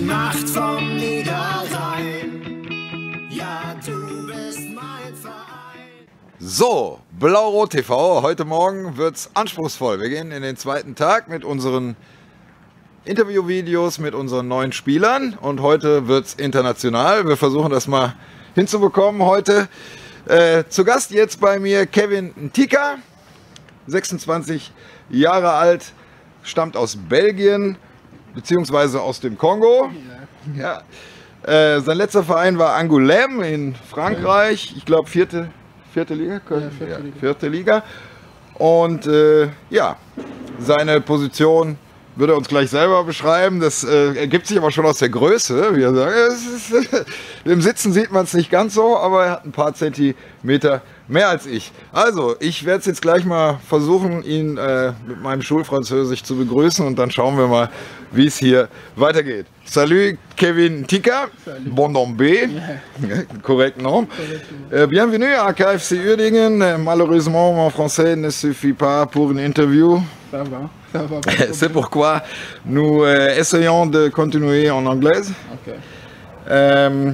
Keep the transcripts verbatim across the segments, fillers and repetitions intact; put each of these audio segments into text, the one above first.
Nacht vom Niederrhein. Ja, du bist mein Verein. So, Blau-Rot T V, heute Morgen wird's anspruchsvoll. Wir gehen in den zweiten Tag mit unseren Interviewvideos mit unseren neuen Spielern und heute wird's international. Wir versuchen das mal hinzubekommen heute. Äh, zu Gast jetzt bei mir Kevin Ntika, sechsundzwanzig Jahre alt, stammt aus Belgien beziehungsweise aus dem Kongo. Ja. Äh, sein letzter Verein war Angoulême in Frankreich, ich glaube vierte, vierte Liga. Ja, vierte, ja, Liga. vierte Liga. Und äh, ja, seine Position würde er uns gleich selber beschreiben. Das äh, ergibt sich aber schon aus der Größe. Wie er sagt, es ist, im Sitzen sieht man es nicht ganz so, aber er hat ein paar Zentimeter mehr als ich. Also, ich werde es jetzt gleich mal versuchen, ihn äh, mit meinem Schulfranzösisch zu begrüßen und dann schauen wir mal, wie es hier weitergeht. Salut Kevin Ntika, bon nommé, correct nom. Euh, bienvenue à K F C Uerdingen. Euh, malheureusement, mon français ne suffit pas pour une interview. Ça va, ça va. C'est pourquoi nous euh, essayons de continuer en anglais. Okay. Euh,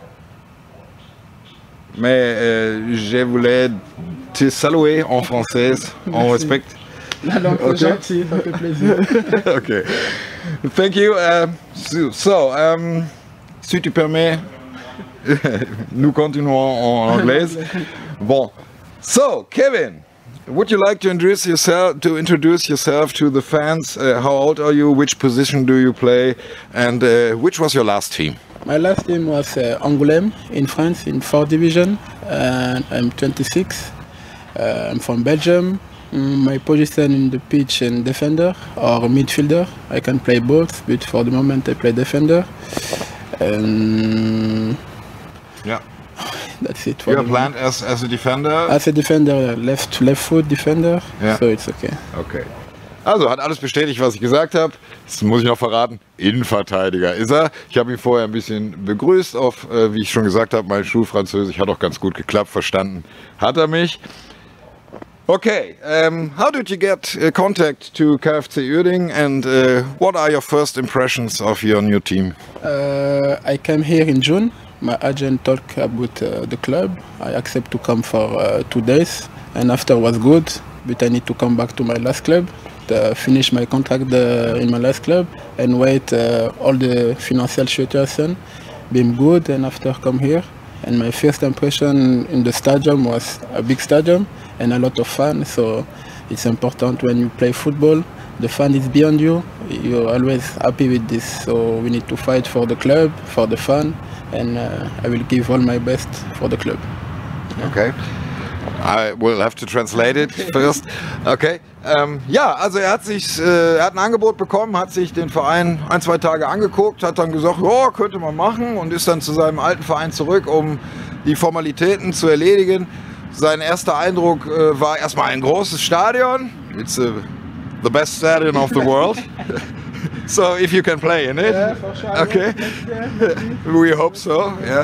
mais euh, je voulais te saluer en français, en respect. La langue Okay. est gentille, ça fait plaisir. Okay. Thank you. Um, so, so um, si tu permets, nous continuons en anglais. Bon. So, Kevin, would you like to introduce yourself to introduce yourself to the fans? Uh, how old are you? Which position do you play? And uh, which was your last team? My last team was uh, Angoulême in France in fourth division, and I'm twenty-six. Uh, I'm from Belgium. Mm, My position in the pitch and defender or midfielder. I can play both, but for the moment I play defender. And Yeah. that's it. For You are the planned as, as a defender? As a defender, left left foot defender, Yeah. so it's okay. Okay. Also hat alles bestätigt, was ich gesagt habe. Das muss ich noch verraten. Innenverteidiger ist er. Ich habe ihn vorher ein bisschen begrüßt auf, äh, wie ich schon gesagt habe, mein Schulfranzösisch hat auch ganz gut geklappt. Verstanden hat er mich. Okay, um, how did you get uh, contact to K F C Uerdingen and uh, what are your first impressions of your new team? Uh, I came here in June. My agent talked about uh, the club. I accept to come for uh, two days, and after was good. But I need to come back to my last club, to finish my contract uh, in my last club, and wait uh, all the financial situation been good, and after come here. And my first impression in the stadium was a big stadium and a lot of fun. So it's important when you play football. The fun is beyond you. You're always happy with this. So we need to fight for the club, for the fun, and uh, I will give all my best for the club. Okay. I will have to translate it first. Okay. Ähm, ja, also er hat sich, äh, er hat ein Angebot bekommen, hat sich den Verein ein, zwei Tage angeguckt, hat dann gesagt, ja, könnte man machen und ist dann zu seinem alten Verein zurück, um die Formalitäten zu erledigen. Sein erster Eindruck äh, war erstmal ein großes Stadion. It's uh, the best stadion of the world. So if you can play in it. Yeah, for sure. Okay. We hope so. Yeah.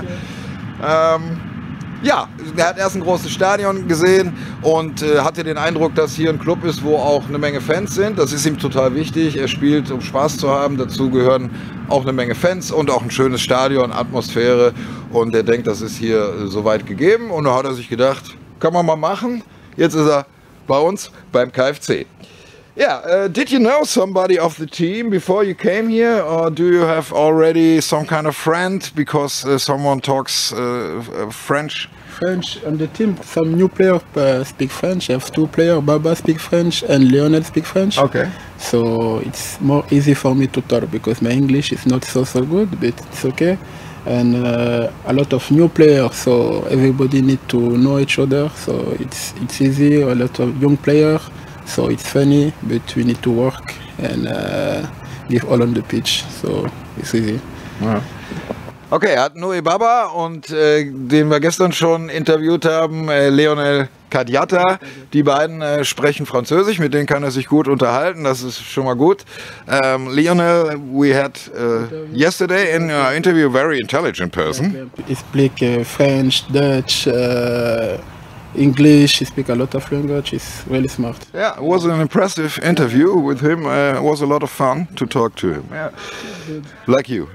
Ähm, Ja, er hat erst ein großes Stadion gesehen und äh, hatte den Eindruck, dass hier ein Club ist, wo auch eine Menge Fans sind. Das ist ihm total wichtig. Er spielt, um Spaß zu haben. Dazu gehören auch eine Menge Fans und auch ein schönes Stadion, Atmosphäre. Und er denkt, das ist hier äh, soweit gegeben. Und da hat er sich gedacht, kann man mal machen. Jetzt ist er bei uns beim K F C. Yeah, uh, did you know somebody of the team before you came here, or do you have already some kind of friend because uh, someone talks uh, uh, French? French on the team. Some new players uh, speak French. I have two players. Baba speak French and Lionel speak French. Okay. So it's more easy for me to talk because my English is not so so good, but it's okay. And uh, a lot of new players, so everybody need to know each other. So it's it's easy. A lot of young players, so it's funny, but we need to work and uh, give all on the pitch. So it's easy. Ja. Okay, er hat Noé Baba und äh, den wir gestern schon interviewt haben, äh, Lionel Kadiata. Die beiden äh, sprechen Französisch, mit denen kann er sich gut unterhalten, das ist schon mal gut. Um, Lionel, we had uh, yesterday in your interview a very intelligent person. He speak uh, French, Dutch, uh, English, he speaks a lot of language, he's really smart. Yeah, it was an impressive interview with him. Uh, it was a lot of fun to talk to him. Yeah, Good. like you.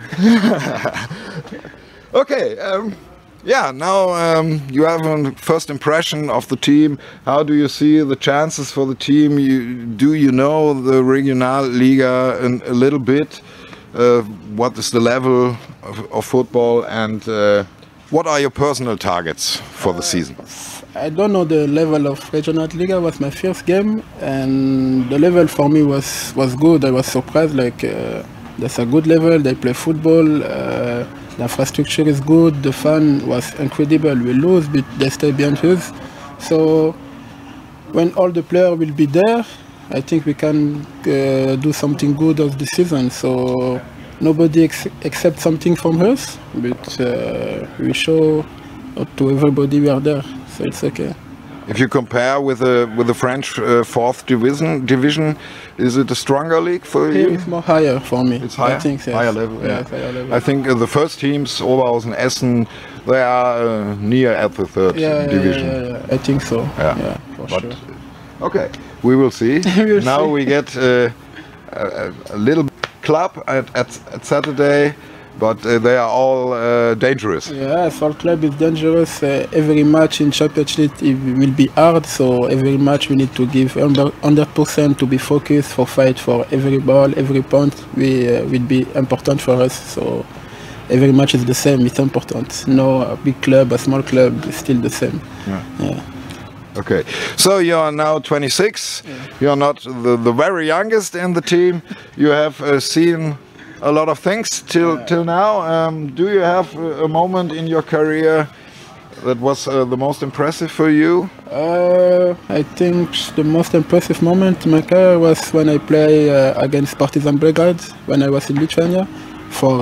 Okay. Um, yeah. Now um, you have a first impression of the team. How do you see the chances for the team? You, do you know the Regionalliga an, a little bit? Uh, what is the level of, of football, and uh, what are your personal targets for the season? I don't know the level of Regionalliga, was my first game, and the level for me was, was good. I was surprised, like uh, that's a good level, they play football, uh, the infrastructure is good, the fun was incredible. We lose, but they stay behind us. So when all the players will be there, I think we can uh, do something good of the season. So nobody ex accepts something from us, but uh, we show to everybody we are there. So it's okay. If you compare with the with the French uh, fourth division, division, is it a stronger league for Here you? it's more higher for me. It's higher, I think, yes. higher level. Yeah, Yes, higher level. I think uh, the first teams, Oberhausen, Essen, they are uh, near at the third yeah, division. Yeah, yeah, yeah. I think so. Yeah. Yeah, for But sure. okay, we will see. We'll now see. we get uh, a, a little club at, at, at Saturday, but uh, they are all uh, dangerous. Yeah, our club is dangerous. Uh, every match in championship it will be hard, so every match we need to give one hundred percent to be focused for fight for every ball, every point we, uh, will be important for us. So every match is the same, it's important. No a big club, a small club, it's still the same. Yeah. Yeah. Okay, so you are now twenty-six. Yeah. You are not the, the very youngest in the team. You have uh, seen a lot of things till till now. Um, do you have a a moment in your career that was uh, the most impressive for you? Uh, I think the most impressive moment in my career was when I played uh, against Partizan Belgrade when I was in Lithuania for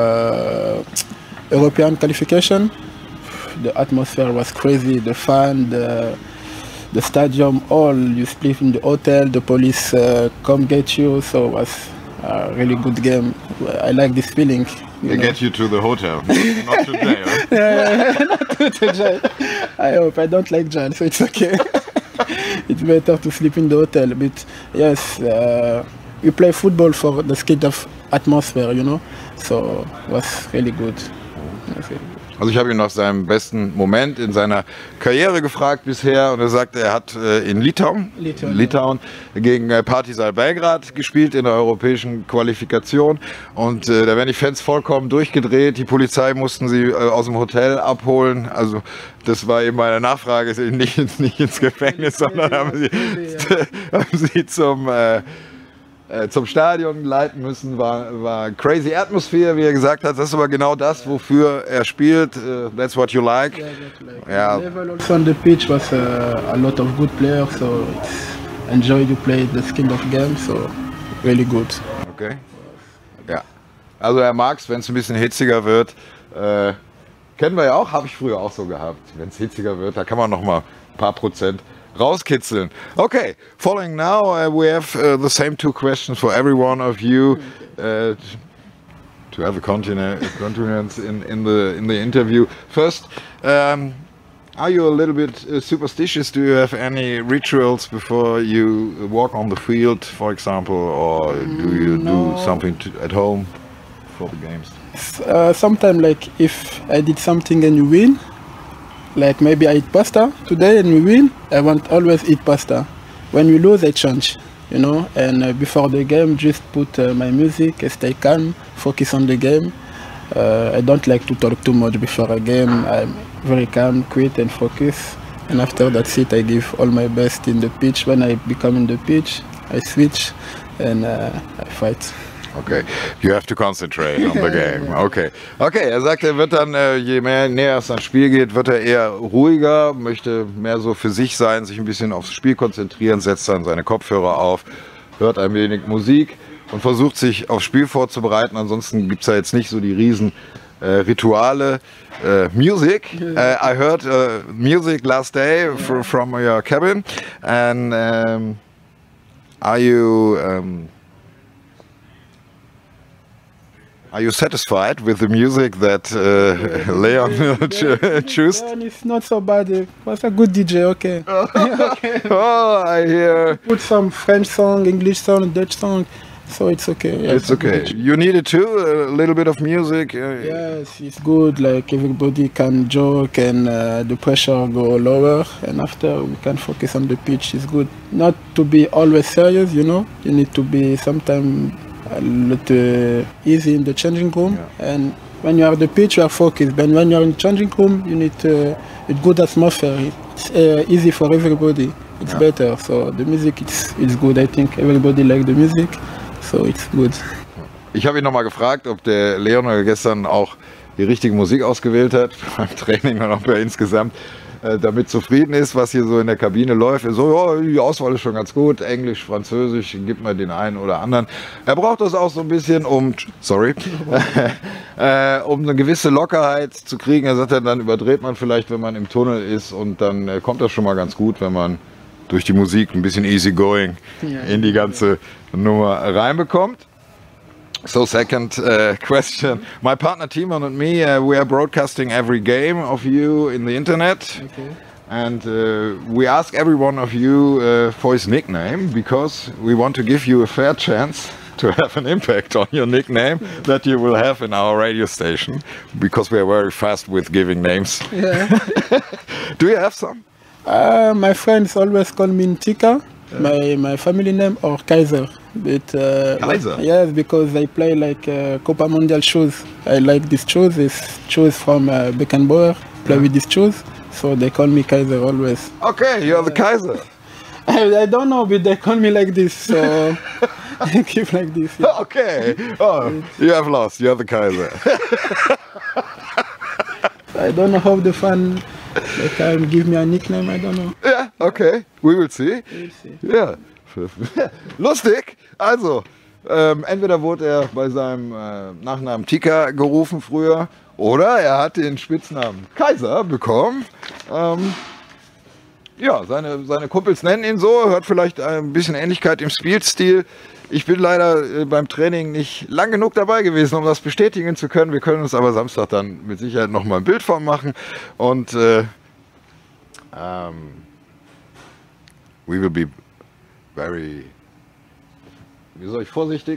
uh, European qualification. The atmosphere was crazy, the fun, the, the stadium, all you sleep in the hotel, the police uh, come get you, so it was a really good game. I like this feeling. They know. get you to the hotel, not to jail. Not to the jail. I hope I don't like jail, so it's okay. It's better to sleep in the hotel. But yes, uh, you play football for the kind of atmosphere, you know. So it was really good. It was really good. Also ich habe ihn nach seinem besten Moment in seiner Karriere gefragt bisher und er sagt, er hat äh, in Litauen, Litauen, Litauen gegen äh, Partizan Belgrad gespielt in der europäischen Qualifikation und äh, da werden die Fans vollkommen durchgedreht, die Polizei mussten sie äh, aus dem Hotel abholen, also das war eben meine Nachfrage, nicht, ins- nicht ins Gefängnis, sondern haben sie, haben sie zum... Äh, äh, zum Stadion leiten müssen, war, war crazy Atmosphere, wie er gesagt hat. Das ist aber genau das, wofür er spielt. Uh, that's what you like. Yeah, exactly. Like, Yeah. The level also on the pitch was uh, a lot of good players, so it's enjoy to play this kind of game, so really good. Okay. Ja. Also er mag es, wenn es ein bisschen hitziger wird. Äh, kennen wir ja auch, habe ich früher auch so gehabt. Wenn es hitziger wird, da kann man noch mal ein paar Prozent rauskitzeln. Okay, following now, uh, we have uh, the same two questions for every one of you uh, to have a continu- continuance in, in the in the interview. First, um, are you a little bit uh, superstitious? Do you have any rituals before you walk on the field, for example, or do you No. do something to, at home for the games? Uh, Sometimes, like if I did something and you win, like maybe I eat pasta today and we win, I want always eat pasta. When we lose, I change, you know. And uh, before the game, just put uh, my music, I stay calm, focus on the game. Uh, I don't like to talk too much before a game. I'm very calm, quiet, and focus. And after that's it, I give all my best in the pitch. When I become in the pitch, I switch and uh, I fight. Okay, you have to concentrate on the game. Okay, okay. Er sagt, er wird dann, äh, je mehr näher es ans Spiel geht, wird er eher ruhiger, möchte mehr so für sich sein, sich ein bisschen aufs Spiel konzentrieren, setzt dann seine Kopfhörer auf, hört ein wenig Musik und versucht sich aufs Spiel vorzubereiten. Ansonsten gibt es ja jetzt nicht so die riesen äh, Rituale. Äh, music. Uh, I heard uh, music last day fr from your cabin, and um, are you? Um, Are you satisfied with the music that uh, Leon will cho- choose? Leon is not so bad. He was a good D J. Okay. Okay. Oh, I hear. Put some French song, English song, Dutch song, so it's okay. Yeah, It's okay. You needed too a little bit of music. Uh, Yes, it's good. Like everybody can joke and uh, the pressure go lower, and after we can focus on the pitch. It's good. Not to be always serious, you know. You need to be sometimes a little easy in the changing room, and when you are at the pitch, you are focused. But when you are in the changing room, you need uh, a good atmosphere. It's uh, easy for everybody. It's better. So the music, it's it's good. I think everybody like the music, so it's good. Ich habe ihn nochmal gefragt, ob der Leon gestern auch die richtige Musik ausgewählt hat beim Training und ob er insgesamt äh, damit zufrieden ist, was hier so in der Kabine läuft. Er so, ja, die Auswahl ist schon ganz gut, Englisch, Französisch, gibt mal den einen oder anderen. Er braucht das auch so ein bisschen, um, sorry, äh, um eine gewisse Lockerheit zu kriegen. Er sagt, dann überdreht man vielleicht, wenn man im Tunnel ist, und dann äh, kommt das schon mal ganz gut, wenn man durch die Musik ein bisschen easygoing in die ganze Nummer reinbekommt. So second uh, question. My partner Timon and me, uh, we are broadcasting every game of you in the internet. Okay. And uh, we ask every one of you uh, for his nickname, because we want to give you a fair chance to have an impact on your nickname that you will have in our radio station, because we are very fast with giving names. Yeah. Do you have some? Uh, my friends always call me Ntika, my my family name, or Kaiser. But uh, Kaiser? Yes, because I play like uh, Copa Mundial shoes. I like these shoes. It's shoes from uh, Beckenbauer. Play with these shoes, so they call me Kaiser always. Okay, you're the Kaiser. I, I don't know, but they call me like this, so I keep like this. Yeah. Okay. Oh, you have lost. You're the Kaiser. I don't know how the fan they can give me a nickname. I don't know. Ja, okay. We will see. We'll see. Ja. Lustig. Also, ähm, entweder wurde er bei seinem äh, Nachnamen Tika gerufen früher, oder er hat den Spitznamen Kaiser bekommen. Ähm, ja, seine, seine Kumpels nennen ihn so, hört vielleicht ein bisschen Ähnlichkeit im Spielstil. Ich bin leider äh, beim Training nicht lang genug dabei gewesen, um das bestätigen zu können. Wir können uns aber Samstag dann mit Sicherheit nochmal ein Bild von machen. Und äh, ähm, we will be very, wie soll ich, vorsichtig?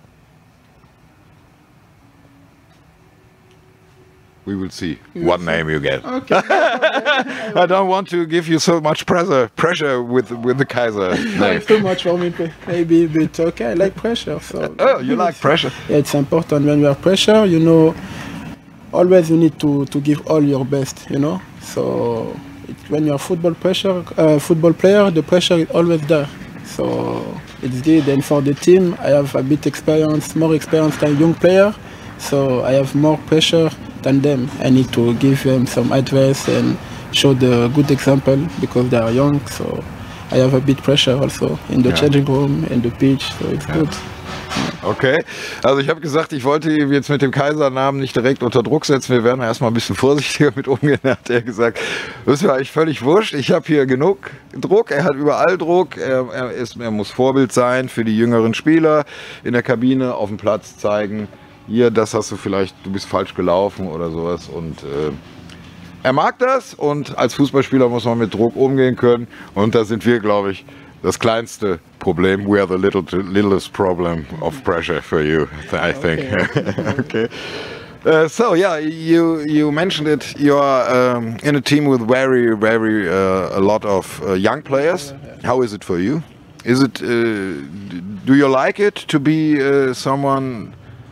We will see what name you get. Okay. I don't want to give you so much pressure pressure with with the Kaiser name. It's too much for me, maybe, but okay. I like pressure. So. Oh, you like pressure? Yeah, it's important when you have pressure. You know, always you need to to give all your best. You know, so it, when you're a football pressure, uh, football player, the pressure is always there. So it's good. And for the team, I have a bit experience, more experience than young player. So I have more pressure than them. I need to give them some advice and show the good example because they are young. So I have a bit pressure also in the Ja. changing room, in the pitch. So it's good. Okay, also ich habe gesagt, ich wollte ihn jetzt mit dem Kaisernamen nicht direkt unter Druck setzen. Wir werden erstmal ein bisschen vorsichtiger mit umgehen. Er hat er gesagt, das ist mir eigentlich völlig wurscht. Ich habe hier genug Druck. Er hat überall Druck. Er, er, ist, er muss Vorbild sein für die jüngeren Spieler in der Kabine, auf dem Platz zeigen. Hier, das hast du vielleicht, du bist falsch gelaufen oder sowas. Und äh, er mag das, und als Fußballspieler muss man mit Druck umgehen können. Und da sind wir, glaube ich, das kleinste Problem. We are the little, littlest problem of pressure for you, I think. Okay. Uh, so yeah, you you mentioned it. You are um, in a team with very, very uh, a lot of uh, young players. How is it for you? Is it? Uh, do you like it to be uh, someone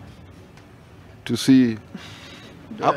to see up?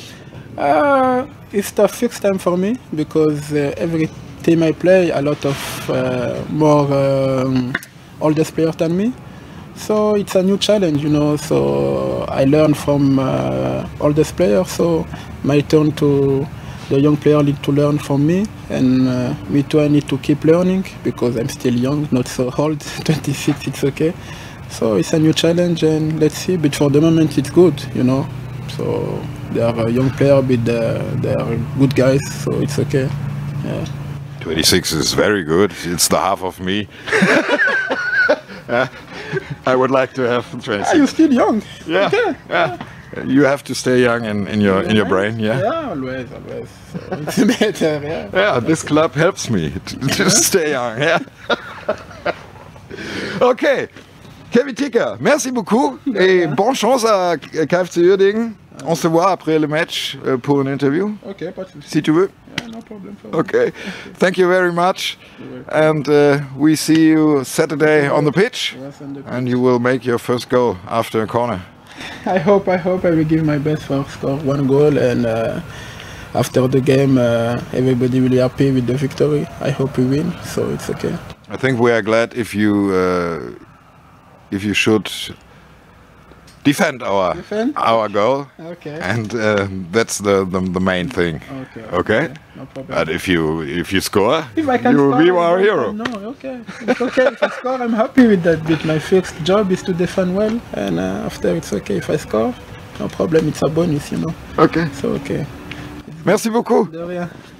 Uh, it's the fixed time for me because uh, every team I play, a lot of uh, more um, oldest players than me. So it's a new challenge, you know. So I learn from uh, oldest players. So my turn to the young player need to learn from me, and uh, me too. I need to keep learning because I'm still young, not so old. twenty-six, it's okay. So it's a new challenge, and let's see. But for the moment, it's good, you know. So they are a young player, but uh, they are good guys. So it's okay. Yeah. twenty-six is very good. It's the half of me. I would like to have Tracy. Ah, you're still young. Yeah, Okay. yeah. You have to stay young in, in your in your brain, yeah. Yeah, always, always. So it's better, yeah. Yeah, this club helps me to, to stay young. Yeah. Ok. Kevin Tika, merci beaucoup et bonne chance à K F C Uerdingen. On se voit après le match euh, pour une interview, Ok, pas de souci. si tu veux. Yeah, no problem. for me. Okay. Thank you very much. And uh, we see you Saturday on the pitch. Yes, and the- And you will make your first goal after a corner. I hope, I hope I will give my best for score one goal, and uh, after the game, uh, everybody will be happy with the victory. I hope we win, so it's okay. I think we are glad if you uh, if you should defend our Defend? our goal, Okay. and uh, that's the, the the main thing. Okay. Okay. No problem. But if you if you score, If I can you will score, be I our don't- hero. No, okay. It's okay. If I score, I'm happy with that bit. My first job is to defend well, and uh, after it's okay. If I score, no problem. It's a bonus, you know. Okay. So okay. Merci beaucoup. De rien.